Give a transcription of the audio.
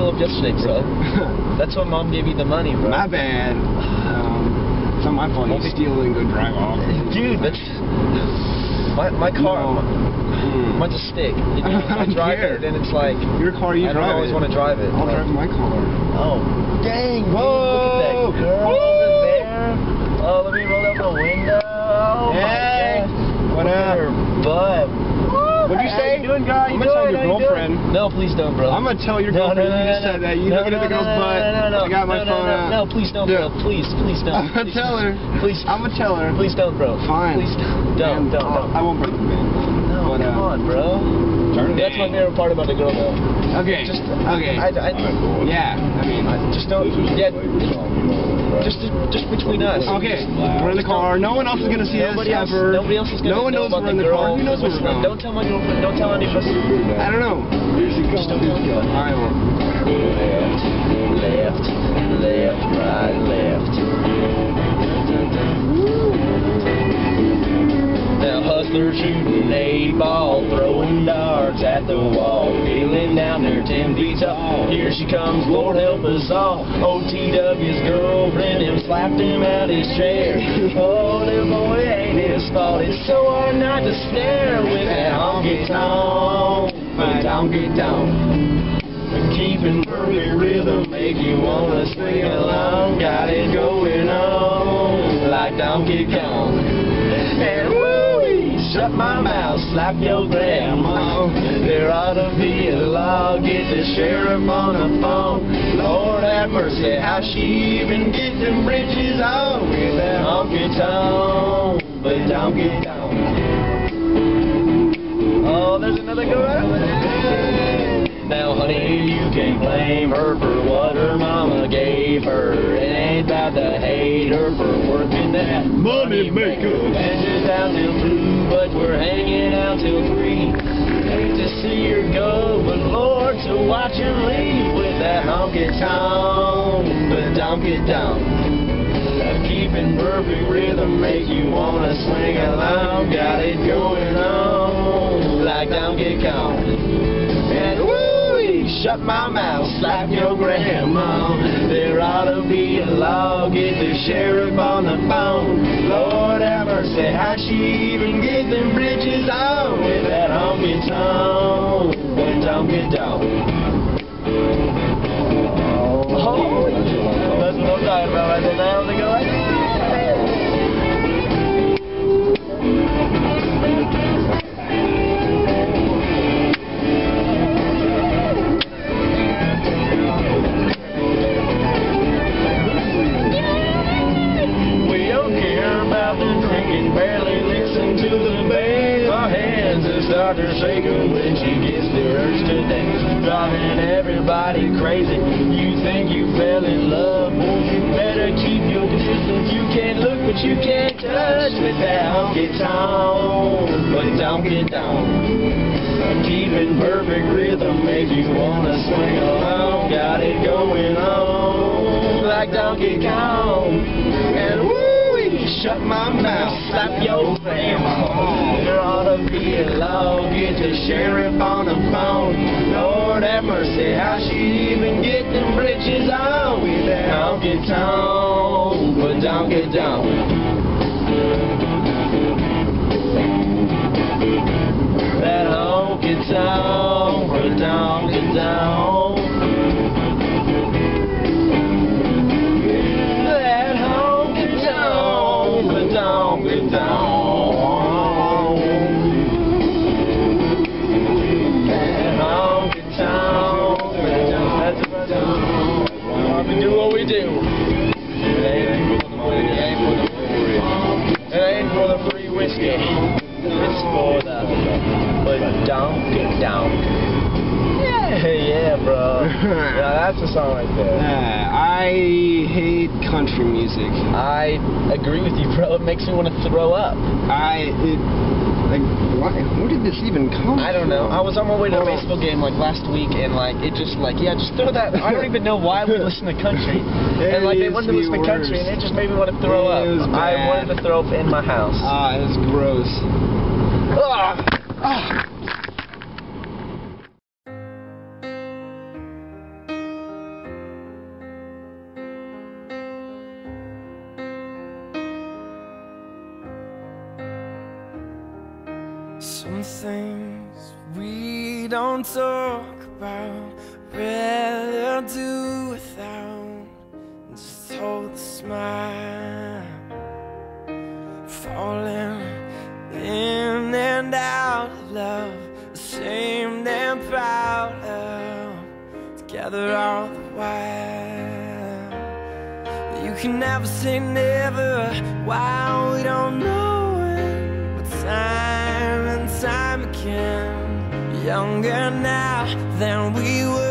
middle of yesterday, bro. That's when Mom gave you the money, bro. My bad. It's not my fault. You steal and go drive off. Dude, that's... My car... Mine's a stick. You know, I drive it, and it's like... Your car, you drive it. I don't always want to drive it. I'll drive my car. Oh. Dang, dude, whoa! Look at that girl over there. Oh, let me roll down the window. Oh, hey! my gosh. What up? Her butt. What'd you say? How you doing, guy? I'm gonna tell your girlfriend. No, please don't, bro. I'm gonna tell your girlfriend you just said that. You looking at the girl's butt. I got my phone out. No, please don't, bro. Please don't. I'm gonna tell her. Please. I'm gonna tell her. Please don't, bro. Fine. Please don't. Don't. I won't break the band. No, come on, bro. That's my favorite part about the girl, though. Okay. Okay. Yeah. I mean, just don't. Yeah. Just between us. Okay. We're in the car. No one else is gonna see us ever. Nobody else is gonna know. No one knows we're in the car. Who knows where we're going? Don't tell my girlfriend. Don't tell any of us. I don't know. Just don't tell anyone. I won't. Left, right, left. Now hustlers shooting 8-ball, throwing darts at the wall, feeling down there 10 feet tall. Here she comes, Lord help us all. OTW's girlfriend him slapped him out his chair. Oh, little boy, ain't his fault. It's so hard not to stare with that honky tonk, my honky tonk. Keeping perfect rhythm, make you wanna sing along. Got it going on like Donkey Kong. And woo, shut my mouth, slap your grandma. There ought to be a law, get the sheriff on the phone. Lord have mercy, how she even get them bridges on with that honky tonk, but donkey tonk. Oh, there's another girl right over there. Now, honey, you can't blame her for what her mama gave her. It ain't about to hate her for working that money maker. Engines out till 2, but we're hanging out till 3. Hate to see her go, but Lord, to watch her leave with that honky tonk, but donkey donk. Keeping perfect rhythm, make you wanna swing along. Got it going on like Donkey Kong. And shut my mouth, slap your grandma. There ought to be a law, get the sheriff on the phone. Lord have mercy, how she even get them bridges on with that honky tonk, that donkey donk. Oh, that's what I'm talking about right now. They go like that. Start her shaking when she gets the urge to dance, driving everybody crazy. You think you fell in love, you better keep your distance. You can't look but you can't touch with that honky tonk, but donkey donk. Keeping perfect rhythm, make you wanna swing along. Got it going on like Donkey Kong. And shut my mouth, slap your grandma. There ought to be a law, get the sheriff on the phone. Lord have mercy, how she even get them britches on with that honky tonk, but donkey donk. That honky tonk, but donkey donk. Do what we do. It ain't for the money, it ain't for the glory, it ain't for the free whiskey. It's for the donkey donk. Yeah, bro. Yeah, that's a song right there. I hate country music. I agree with you, bro. It makes me want to throw up. Where did this even come from? I don't know. I was on my way to a baseball game like last week, and like it just just throw that. I don't even know why we listen to country, and like they wanted to listen to country, and it just made me want to throw up. I wanted to throw up in my house. It was gross. Some things we don't talk about, rather do without. Just hold the smile, falling in and out of love, ashamed and proud of, together all the while. You can never say never while we don't know it, but time and time again, younger now than we were.